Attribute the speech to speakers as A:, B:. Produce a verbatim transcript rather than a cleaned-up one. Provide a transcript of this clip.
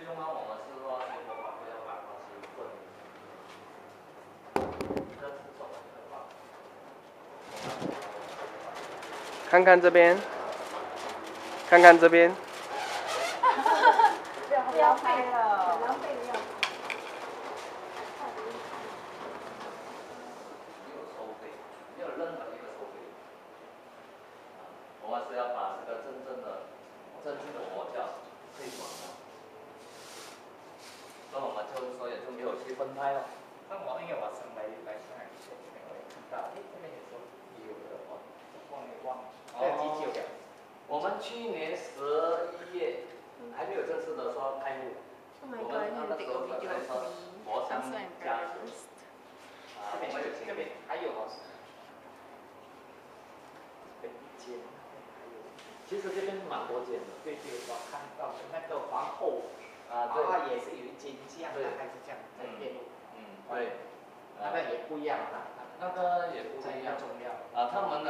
A: 就呢，我们是说结果法不要把东西混。这是什么法？
B: 看看这边，看看这边。
C: 不要拍了，很浪费的样子。
A: 没有收费，没有任何一个收费。我们是要把这个真正的、真正的佛教推广了。那我们就是说也就没有去分派了。
D: 那我因为我上来来上海之前，我也看到，哎，这边有说有的哦，忘了忘了，这个机器有点。
A: 我们去年十一月还没有正式的说开幕，我们那个时候才说佛山家族。啊，
D: 这边这边还有好像，这边一间，
A: 其实这边蛮多间的。
D: 对对，我看到的那个皇后。
A: 啊，对，
D: 啊，也是有一间这样，大概是这样在电路。
A: 嗯，对，
D: 那个也不一样了，
A: 那个也不一样。
D: 重要。
A: 啊，他们的